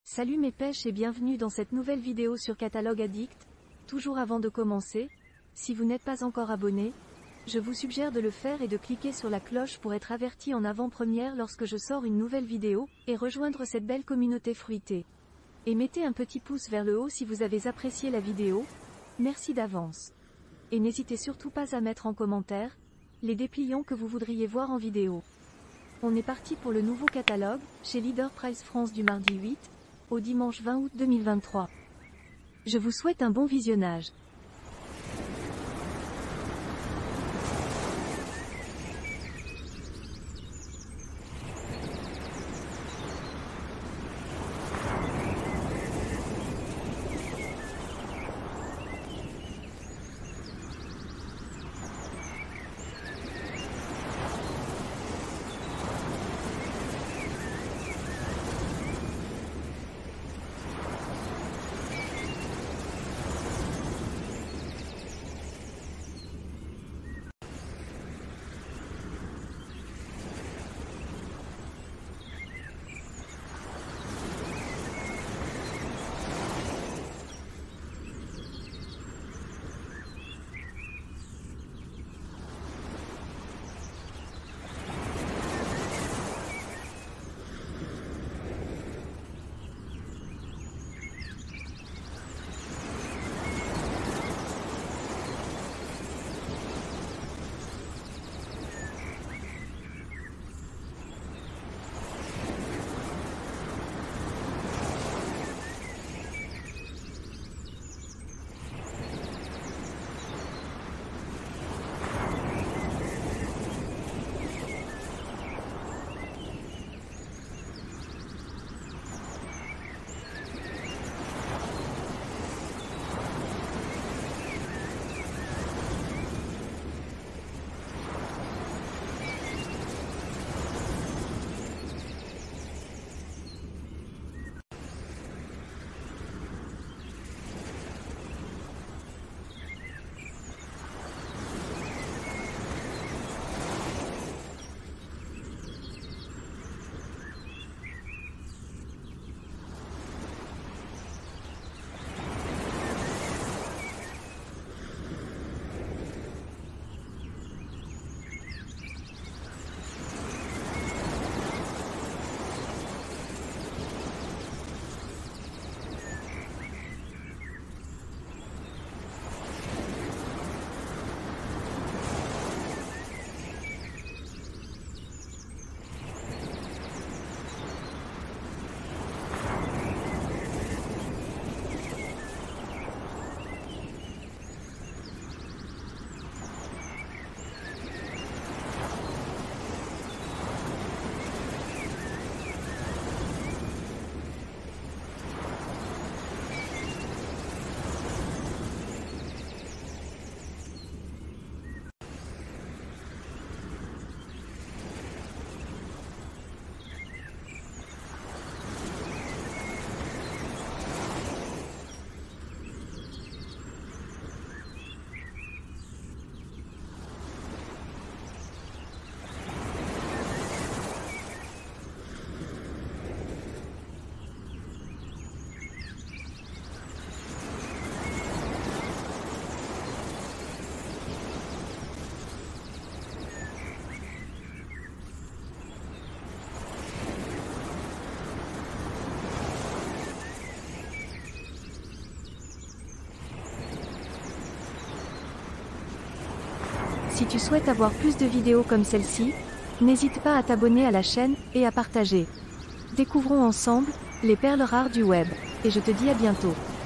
Salut mes pêches et bienvenue dans cette nouvelle vidéo sur Catalogue Addict. Toujours avant de commencer, si vous n'êtes pas encore abonné, je vous suggère de le faire et de cliquer sur la cloche pour être averti en avant-première lorsque je sors une nouvelle vidéo, et rejoindre cette belle communauté fruitée. Et mettez un petit pouce vers le haut si vous avez apprécié la vidéo, merci d'avance. Et n'hésitez surtout pas à mettre en commentaire les dépliants que vous voudriez voir en vidéo. On est parti pour le nouveau catalogue, chez Leader Price France du mardi 8 au dimanche 20 août 2023. Je vous souhaite un bon visionnage. Si tu souhaites avoir plus de vidéos comme celle-ci, n'hésite pas à t'abonner à la chaîne, et à partager. Découvrons ensemble les perles rares du web, et je te dis à bientôt.